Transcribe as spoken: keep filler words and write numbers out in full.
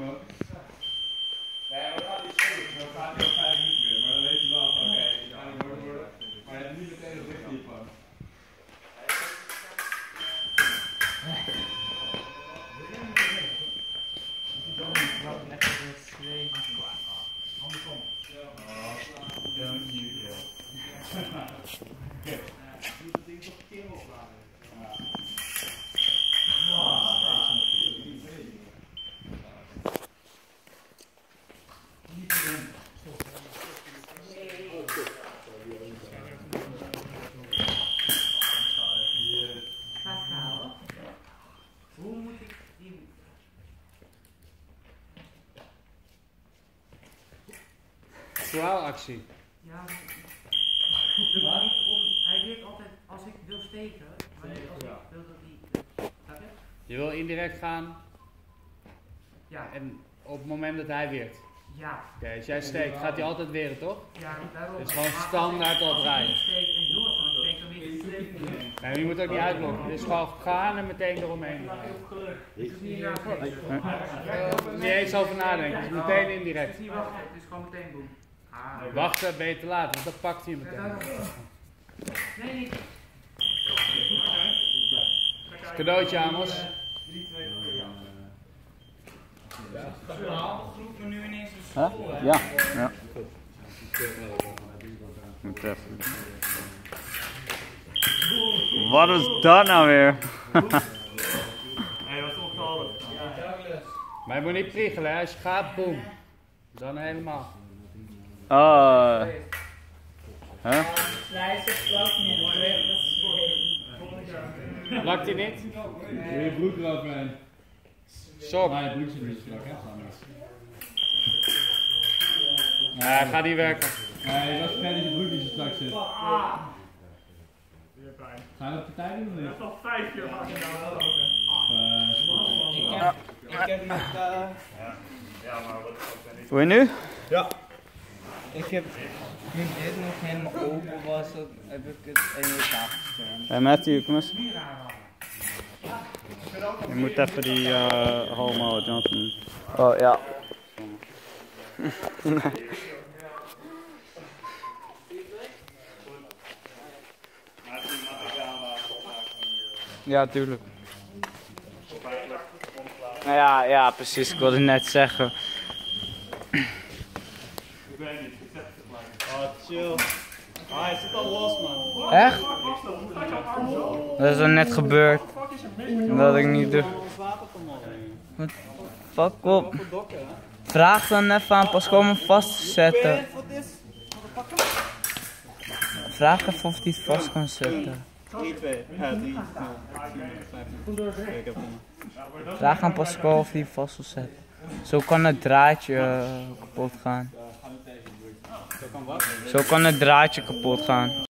hoor. Nee, maar dat gaat niet goed. Dan gaat hij op vijf minuten weer. Maar dan weet je wel van oké, okay, ik ga niet worden worden. Maar je hebt niet meteen het licht hiervan. Andersom. Ja, hier, ja. Oké. Je moet het ding toch een keer opladen. Vasthouden. Hoe moet ik die... Flauwactie. Ja, maar niet om, hij leert altijd als ik wil steken, maar niet als ik wil dat hij... Snap je? Je wil indirect gaan Ja. en op het moment dat hij weert. Ja. Oké, okay, als jij steekt, gaat hij altijd weren, toch? Ja, daarom. Het is gewoon standaard opdraaien. Als ik steek en door van steek, dan weet je het niet. Nee, je moet ook niet uitlokken. Het is gewoon gaan en meteen eromheen. Het is niet raar. Niet eens over nadenken, het is meteen indirect. Het is niet wachten, het is gewoon meteen boem. Ah, wachten ben je te laat, want dat pakt hij ja, meteen. daarom. Nee, niet. Cadeautje, Amos. Groep me nu ineens een Huh? school. Ja, ja. Moet even. Wat is dat nou weer? Nee, dat was ongeldig. Maar je moet niet priegelen, hè. Als je gaat, boem. Dan helemaal. Oh. Huh? Plakt hij niet? Doe je broek eroverheen. Sok. Maar je broek zit niet strak, hè? Nee, gaat niet werken. Nee, je was vergeten dat je broek niet zo strak zit. Ah. Weer pijn. Ga je dat op de tijd doen of Je niet? hebt al vijf keer gehad in de Uh, Ik heb nog, uh, Ja, maar wat is niet. Wil je nu? ik heb, nu dit nog helemaal open was, dat heb ik het in je tafel gestaan. Hey Matthew, kom eens. Je moet even die uh, homo Johnson. Oh ja. Ja, tuurlijk. Nou ja, ja, precies. Ik wilde net zeggen. Ik weet niet, ik zeg het gelijk. Oh, chill. Ah, hij zit al los, man. Echt? Wacht dan, hoe ga je jouw arm zo? Dat is er net gebeurd. Wat is er mis? Dat ik niet doe. Wat? Fuck op. Vraag dan even aan Pascal om hem vast te zetten. Vraag even of hij het vast kan zetten. Vraag aan Pascal of hij het vast wil zetten. Zo kan het draadje uh, kapot gaan. Zo kan het draadje kapot gaan.